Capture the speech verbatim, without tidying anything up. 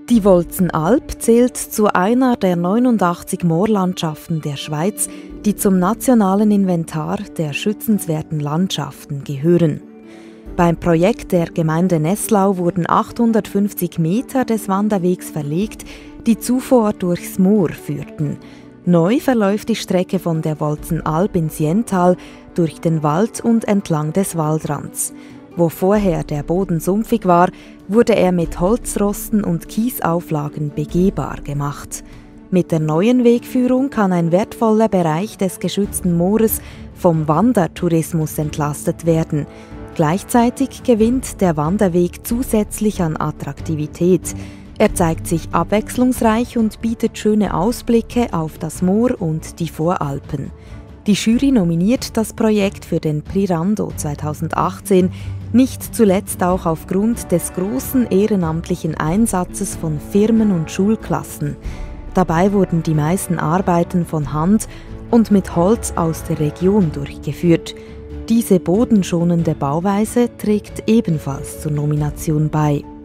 Die Wolzenalp zählt zu einer der neunundachtzig Moorlandschaften der Schweiz, die zum nationalen Inventar der schützenswerten Landschaften gehören. Beim Projekt der Gemeinde Nesslau wurden achthundertfünfzig Meter des Wanderwegs verlegt, die zuvor durchs Moor führten. Neu verläuft die Strecke von der Wolzenalp ins Jental durch den Wald und entlang des Waldrands. Wo vorher der Boden sumpfig war, wurde er mit Holzrosten und Kiesauflagen begehbar gemacht. Mit der neuen Wegführung kann ein wertvoller Bereich des geschützten Moores vom Wandertourismus entlastet werden. Gleichzeitig gewinnt der Wanderweg zusätzlich an Attraktivität. Er zeigt sich abwechslungsreich und bietet schöne Ausblicke auf das Moor und die Voralpen. Die Jury nominiert das Projekt für den Prix Rando zweitausendachtzehn, nicht zuletzt auch aufgrund des großen ehrenamtlichen Einsatzes von Firmen und Schulklassen. Dabei wurden die meisten Arbeiten von Hand und mit Holz aus der Region durchgeführt. Diese bodenschonende Bauweise trägt ebenfalls zur Nomination bei.